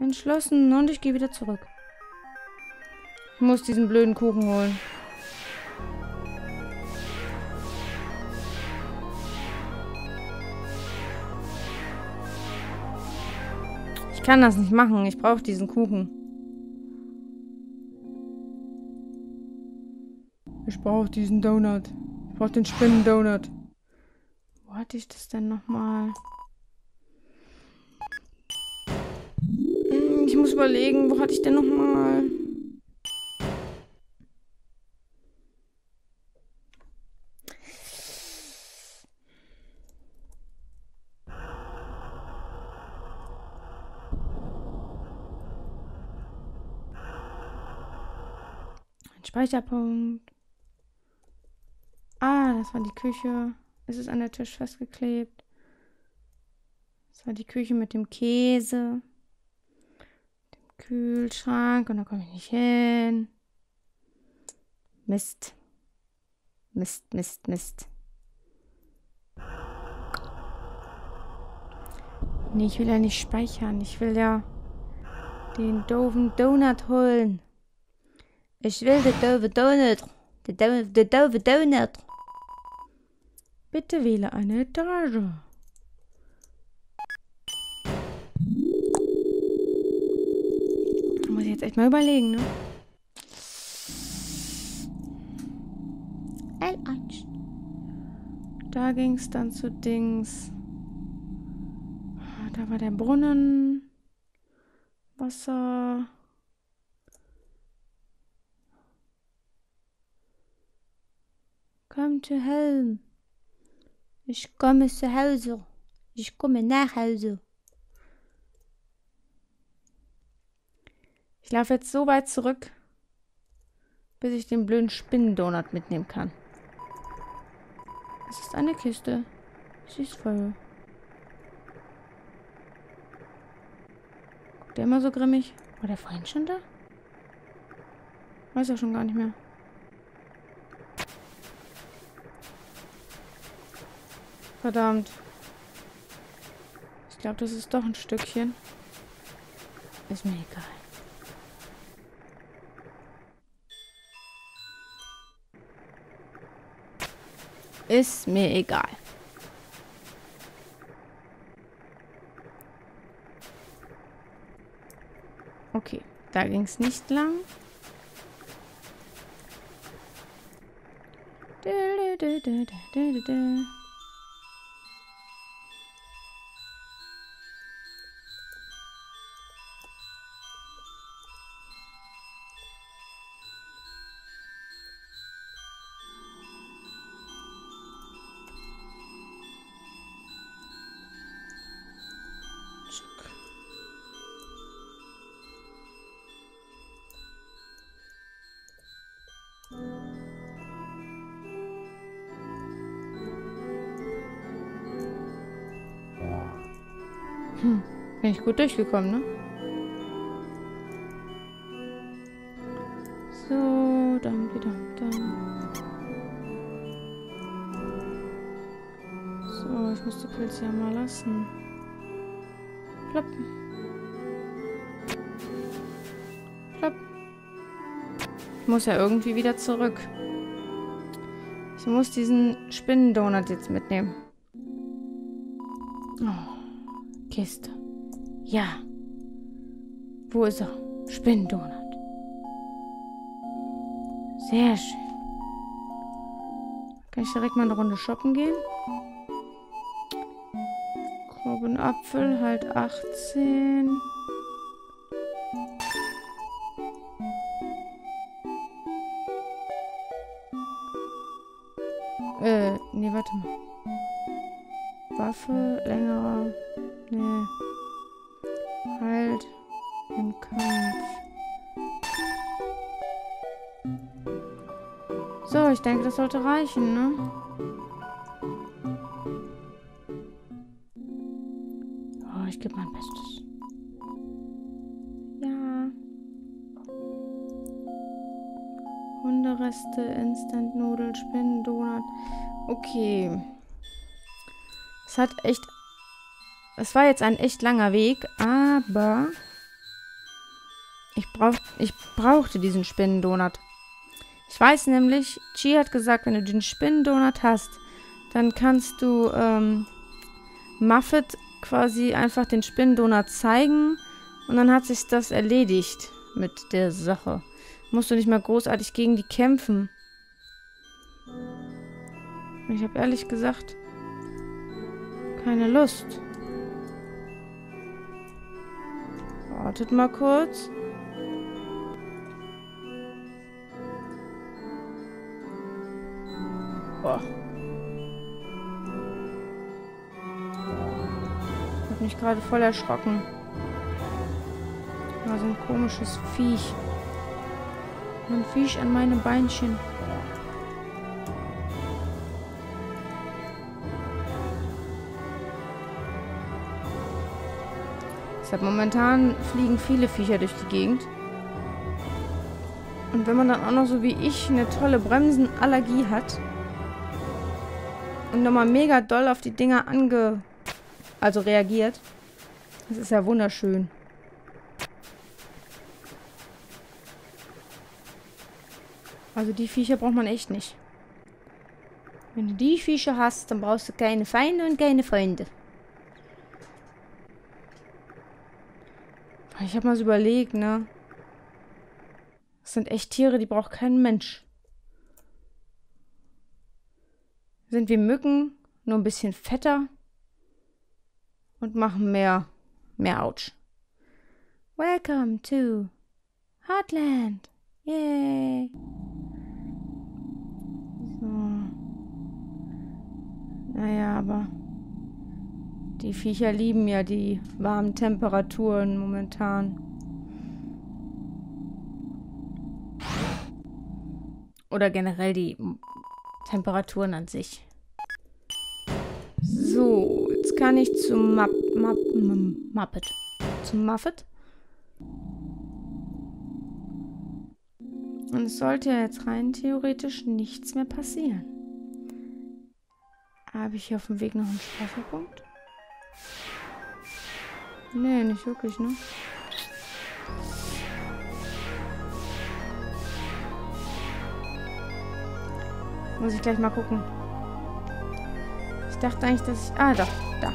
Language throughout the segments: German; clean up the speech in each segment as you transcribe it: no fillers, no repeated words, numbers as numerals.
Entschlossen. Und ich gehe wieder zurück. Ich muss diesen blöden Kuchen holen. Ich kann das nicht machen. Ich brauche diesen Kuchen. Ich brauche diesen Donut. Ich brauche den Spinnen-Donut. Wo hatte ich das denn nochmal? Ich muss überlegen, wo hatte ich denn nochmal? Ein Speicherpunkt. Ah, das war die Küche. Es ist an der Tisch festgeklebt. Das war die Küche mit dem Käse. Dem Kühlschrank. Und da komme ich nicht hin. Mist. Mist, Mist, Mist. Nee, ich will ja nicht speichern. Ich will ja den doofen Donut holen. Ich will den doofen Donut. Den doofen Donut. Bitte wähle eine Etage. Da muss ich jetzt echt mal überlegen, ne? L1. Da ging es dann zu Dings. Da war der Brunnen. Wasser. Komm zu Hause. Ich komme zu Hause. Ich komme nach Hause. Ich laufe jetzt so weit zurück, bis ich den blöden Spinnendonut mitnehmen kann. Es ist eine Kiste. Sie ist voll. Guckt der immer so grimmig? War der vorhin schon da? Weiß er schon gar nicht mehr. Verdammt. Ich glaube, das ist doch ein Stückchen. Ist mir egal. Ist mir egal. Okay, da ging es nicht lang. Bin ich gut durchgekommen, ne? So, dann. So, ich muss die Pilze ja mal lassen. Plopp. Plopp. Ich muss ja irgendwie wieder zurück. Ich muss diesen Spinnendonut jetzt mitnehmen. Oh, Kiste. Ja. Wo ist er? Spinnendonut. Sehr schön. Kann ich direkt mal eine Runde shoppen gehen? Groben Apfel, halt 18. Nee, warte mal. Waffe, längerer. Nee. Halt im Kampf. So, ich denke, das sollte reichen, ne? Oh, ich gebe mein Bestes. Ja. Hundereste, Instant-Nudel, Spinnendonut. Okay. Es war jetzt ein echt langer Weg, aber Ich brauchte diesen Spinnendonut. Ich weiß nämlich, Chi hat gesagt, wenn du den Spinnendonut hast, dann kannst du Muffet quasi einfach den Spinnendonut zeigen und dann hat sich das erledigt mit der Sache. Musst du nicht mehr großartig gegen die kämpfen. Ich habe ehrlich gesagt keine Lust. Wartet mal kurz. Boah. Ich hab mich gerade voll erschrocken. War so ein komisches Viech. Ein Viech an meinem Beinchen. Deshalb momentan fliegen viele Viecher durch die Gegend. Und wenn man dann auch noch so wie ich eine tolle Bremsenallergie hat und nochmal mega doll auf die Dinger reagiert, das ist ja wunderschön. Also die Viecher braucht man echt nicht. Wenn du die Viecher hast, dann brauchst du keine Feinde und keine Freunde. Ich habe mal so überlegt, ne? Das sind echt Tiere, die braucht kein Mensch. Sind wie Mücken, nur ein bisschen fetter und machen mehr Autsch. Welcome to Heartland. Yay. So. Naja, aber die Viecher lieben ja die warmen Temperaturen momentan. Oder generell die Temperaturen an sich. So, jetzt kann ich zum Muppet. Zum Muffet. Und es sollte ja jetzt rein theoretisch nichts mehr passieren. Habe ich hier auf dem Weg noch einen Speicherpunkt? Nee, nicht wirklich, ne? Muss ich gleich mal gucken. Ich dachte eigentlich, dass ich... Ah, doch, da.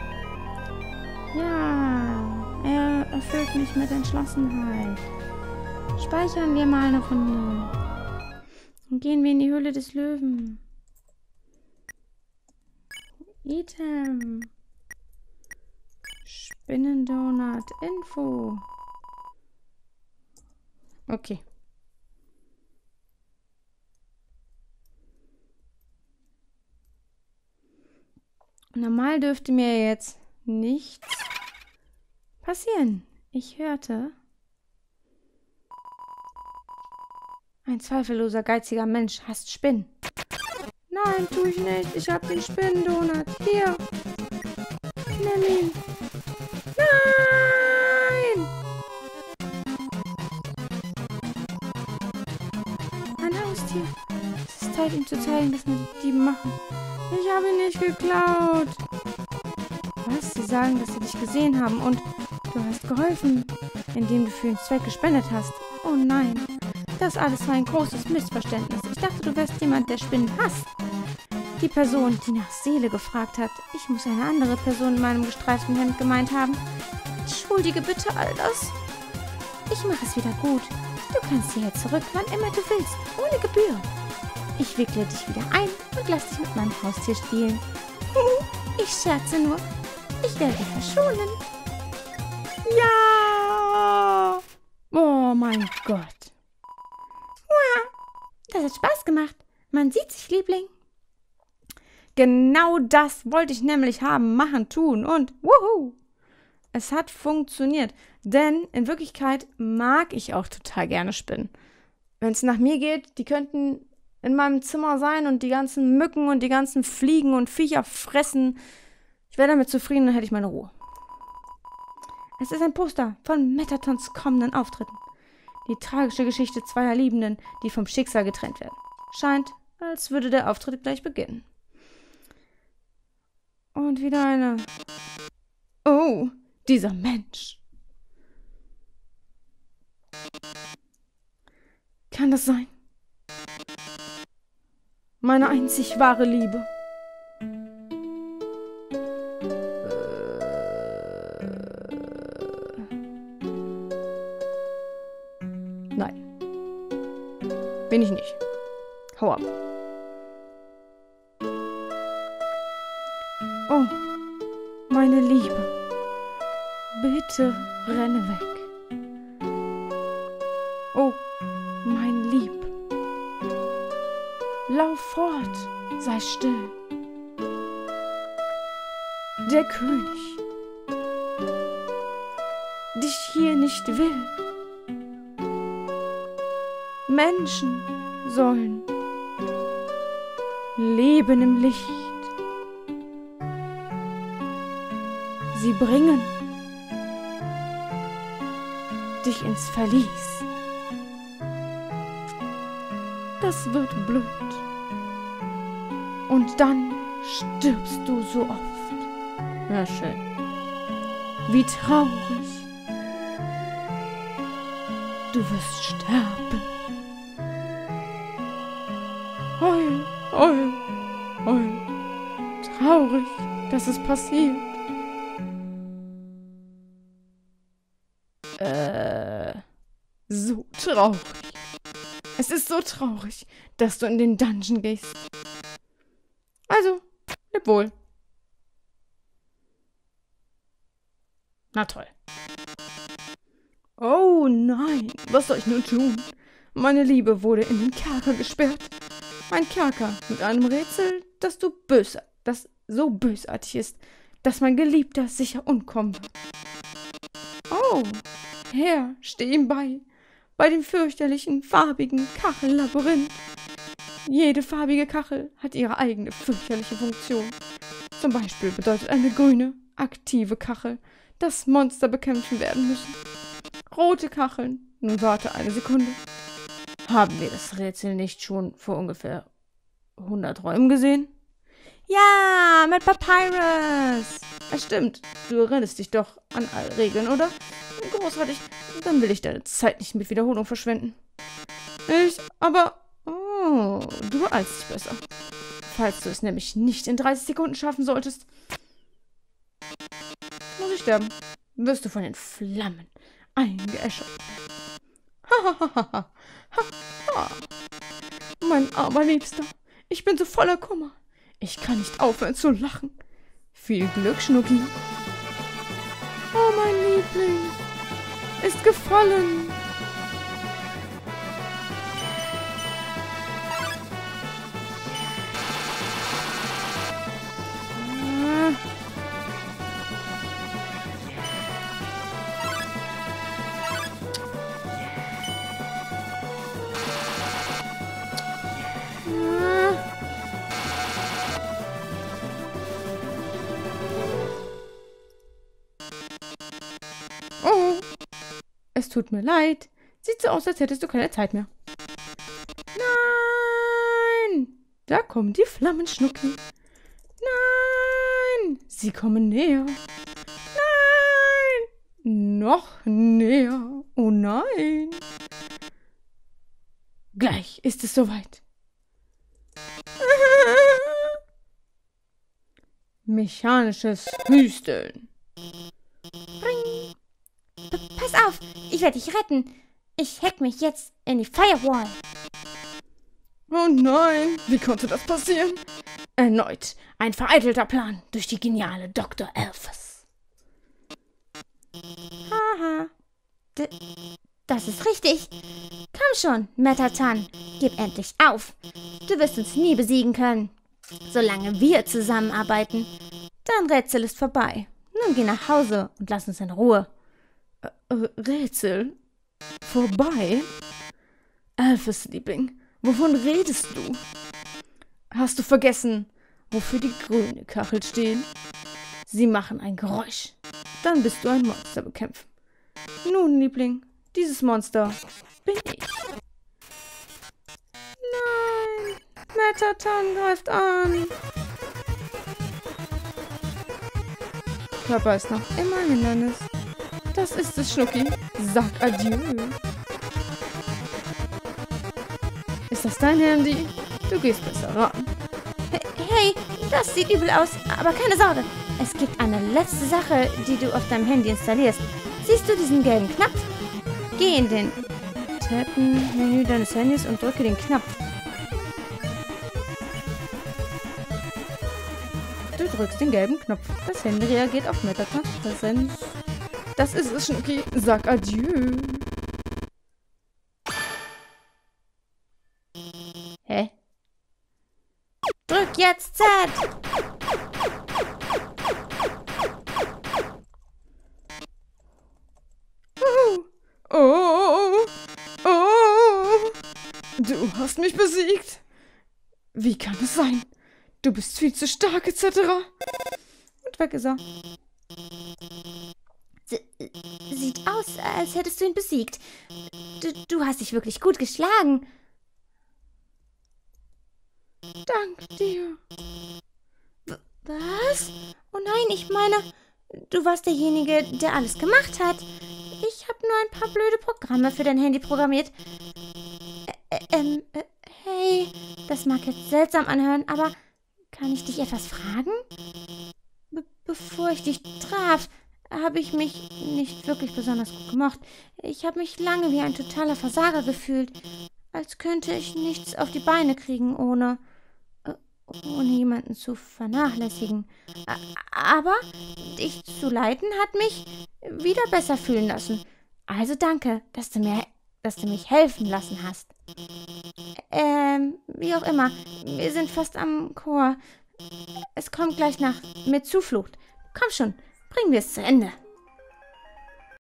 Ja, er erfüllt mich mit Entschlossenheit. Speichern wir mal eine Runde. Und gehen wir in die Höhle des Löwen. Item. Spinnendonut. Info. Okay. Normal dürfte mir jetzt nichts passieren. Ich hörte... Ein zweifelloser, geiziger Mensch hasst Spinnen. Nein, tu ich nicht. Ich hab den Spinnendonut. Hier. Nimm ihn. Nein! Ein Haustier. Es ist Zeit, ihm zu zeigen, was mir die Diebe machen. Ich habe ihn nicht geklaut. Was? Sie sagen, dass sie dich gesehen haben und du hast geholfen, indem du für den Zweck gespendet hast. Oh nein. Das alles war ein großes Missverständnis. Ich dachte, du wärst jemand, der Spinnen hasst. Die Person, die nach Seele gefragt hat. Ich muss eine andere Person in meinem gestreiften Hemd gemeint haben. Entschuldige bitte all das. Ich mache es wieder gut. Du kannst hierher zurück, wann immer du willst. Ohne Gebühr. Ich wickle dich wieder ein und lass dich mit meinem Haustier spielen. Ich scherze nur. Ich werde dich verschonen. Ja! Oh mein Gott. Das hat Spaß gemacht. Man sieht sich, Liebling. Genau das wollte ich nämlich haben, machen, tun und wuhu! Es hat funktioniert. Denn in Wirklichkeit mag ich auch total gerne Spinnen. Wenn es nach mir geht, die könnten in meinem Zimmer sein und die ganzen Mücken und die ganzen Fliegen und Viecher fressen. Ich wäre damit zufrieden, dann hätte ich meine Ruhe. Es ist ein Poster von Metatons kommenden Auftritten. Die tragische Geschichte zweier Liebenden, die vom Schicksal getrennt werden. Scheint, als würde der Auftritt gleich beginnen. Und wieder eine... Oh, dieser Mensch. Kann das sein? Meine einzig wahre Liebe. Nein. Bin ich nicht. Hau ab. Oh, meine Liebe. Bitte renne weg. Oh, mein Lieb. Lauf fort, sei still. Der König dich hier nicht will. Menschen sollen leben im Licht. Sie bringen dich ins Verlies. Das wird blöd. Und dann stirbst du so oft. Ja, schön. Wie traurig. Du wirst sterben. Heul, heul, heul. Traurig, dass es passiert. So traurig. Es ist so traurig, dass du in den Dungeon gehst. Also, leb wohl. Na toll. Oh nein, was soll ich nun tun? Meine Liebe wurde in den Kerker gesperrt. Ein Kerker mit einem Rätsel, das so bösartig ist, dass mein Geliebter sicher umkommen wird. Oh, Herr, steh ihm bei dem fürchterlichen, farbigen Kachellabyrinth. Jede farbige Kachel hat ihre eigene fürchterliche Funktion. Zum Beispiel bedeutet eine grüne, aktive Kachel, dass Monster bekämpfen werden müssen. Rote Kacheln, nun warte eine Sekunde. Haben wir das Rätsel nicht schon vor ungefähr 100 Räumen gesehen? Ja, mit Papyrus. Es stimmt, du erinnerst dich doch an alle Regeln, oder? Großartig, dann will ich deine Zeit nicht mit Wiederholung verschwenden. Oh, du beeilst dich besser. Falls du es nämlich nicht in 30 Sekunden schaffen solltest, muss ich sterben. Wirst du von den Flammen eingeäschert. Ha. Mein armer Liebster, ich bin so voller Kummer. Ich kann nicht aufhören zu lachen. Viel Glück, Schnucki. Oh, mein Liebling ist gefallen. Oh, es tut mir leid. Sieht so aus, als hättest du keine Zeit mehr. Nein! Da kommen die Flammen, Schnucki. Nein! Sie kommen näher. Nein! Noch näher. Oh nein! Gleich ist es soweit. Mechanisches Hüsteln. Bring. Pass auf, ich werde dich retten. Ich hack mich jetzt in die Firewall. Oh nein, wie konnte das passieren? Erneut ein vereitelter Plan durch die geniale Dr. Elphys. Haha. Das ist richtig. Komm schon, Metatan, gib endlich auf. Du wirst uns nie besiegen können. Solange wir zusammenarbeiten. Dein Rätsel ist vorbei. Nun geh nach Hause und lass uns in Ruhe. Rätsel? Vorbei? Elphys, Liebling, wovon redest du? Hast du vergessen, wofür die grüne Kachel stehen? Sie machen ein Geräusch. Dann bist du ein Monster bekämpfen. Nun, Liebling, dieses Monster bin ich. Nein, Metatan greift an. Körper ist noch immer ein Hindernis. Das ist es, Schnucki. Sag Adieu. Ist das dein Handy? Du gehst besser ran. Hey, das sieht übel aus, aber keine Sorge. Es gibt eine letzte Sache, die du auf deinem Handy installierst. Siehst du diesen gelben Knopf? Geh in den Menü deines Handys und drücke den Knopf. Du drückst den gelben Knopf. Das Handy reagiert auf Metatans Präsenz. Das ist es, Schnucki. Sag Adieu. Hä? Drück jetzt Z! Oh, oh, du hast mich besiegt. Wie kann es sein? Du bist viel zu stark, etc. Und weg ist er. Sieht aus, als hättest du ihn besiegt. Du hast dich wirklich gut geschlagen. Dank dir. Was? Oh nein, ich meine, du warst derjenige, der alles gemacht hat. Ich habe nur ein paar blöde Programme für dein Handy programmiert. Hey, das mag jetzt seltsam anhören, aber kann ich dich etwas fragen? Bevor ich dich traf, habe ich mich nicht wirklich besonders gut gemocht. Ich habe mich lange wie ein totaler Versager gefühlt, als könnte ich nichts auf die Beine kriegen, ohne jemanden zu vernachlässigen. Aber dich zu leiten hat mich wieder besser fühlen lassen. Also danke, dass du mich helfen lassen hast. Wie auch immer, wir sind fast am Chor. Es kommt gleich mit Zuflucht. Komm schon, bringen wir es zu Ende.